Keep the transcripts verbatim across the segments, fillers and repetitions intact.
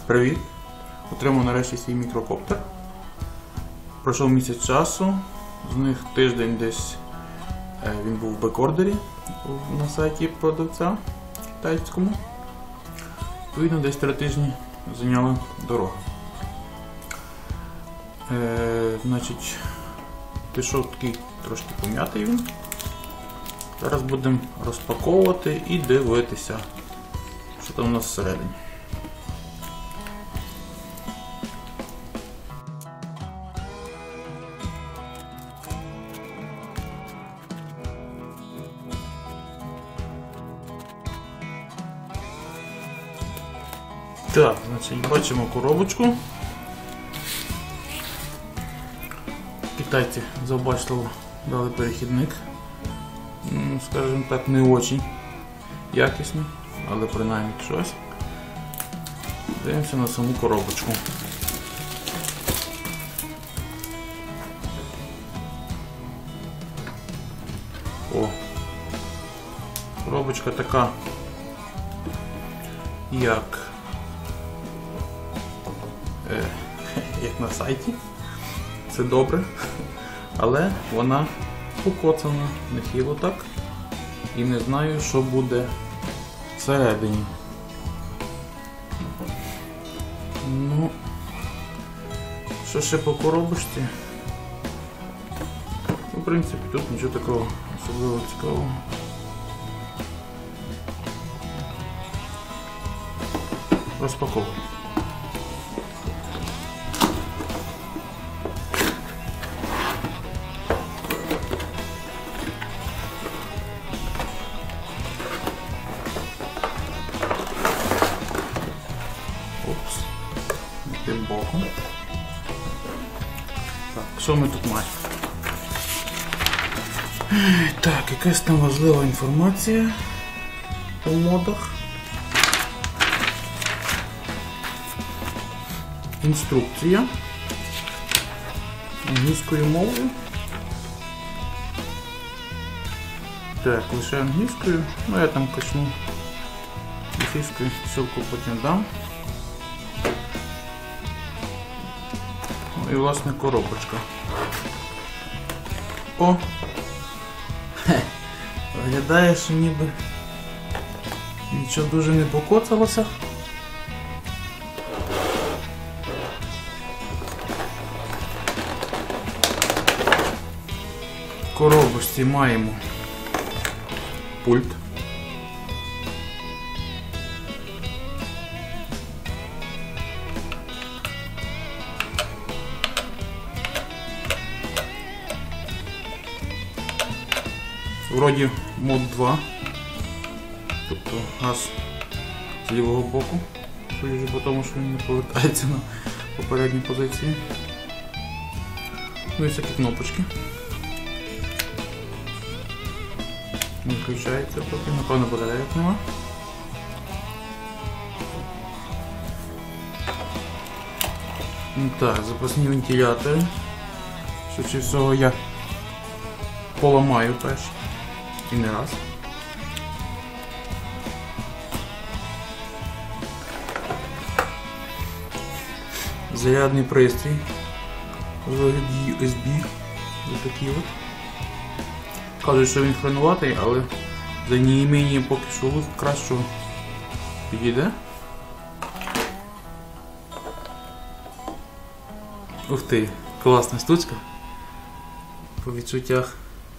Привіт! Отримав нарешті свій мікрокоптер. Пройшов місяць часу, з них тиждень десь він був в бекордері на сайті продавця китайському. Відповідно, десь три тижні зайняла дорога. Е, значить, пішов такий трошки пом'ятий він. Зараз будемо розпаковувати і дивитися, що там у нас всередині. Так, значить, бачимо коробочку. Китайці завбачливо дали перехідник. Скажімо так, не очень якісний, але принаймні щось. Дивимося на саму коробочку. О! Коробочка така, як е, як на сайті. Це добре, але вона покоцана нехило так. І не знаю, що буде всередині. Ну, що ще по коробочці? Ну, в принципі, тут нічого такого особливо цікавого. Розпаковуємо. Опс, тим боком. Так, що ми тут маємо? Так, якась там важлива інформація по модах. Інструкція англійською мовою. Так, лише англійською, ну я там качну російською, ссылку потім дам. Ну і власне коробочка. О! Хе! Виглядає, що ніби нічого дуже не покоцалося. В коробочці маємо пульт. Вроді мод два, тобто газ з лівого боку, судячи по тому, що він не повертається на попередній позиції. Ну і всякі кнопочки. Не включається поки, напевно батарейок нема. Так, запасні вентилятори. Швидше всього я поламаю теж. І не раз. Зарядний пристрій у вигляді ю ес бі. Ось такий от. Кажуть, що він хронуватий, але за неімінням поки що кращого підійде. Ух ти, класна штучка. По відчуттях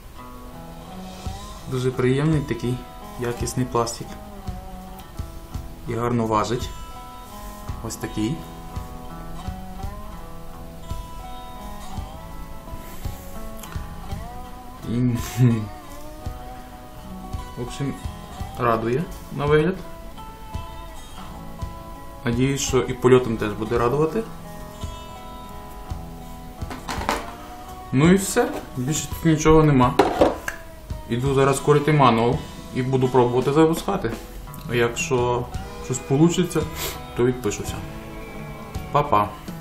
дуже приємний такий якісний пластик. І гарно важить. Ось такий. І... В общем, радує на вигляд. Надіюсь, що і польотом теж буде радувати. Ну і все, більше тут нічого нема. Іду зараз корити мануал і буду пробувати запускати. А якщо щось вийде, то відпишуся. Па-па!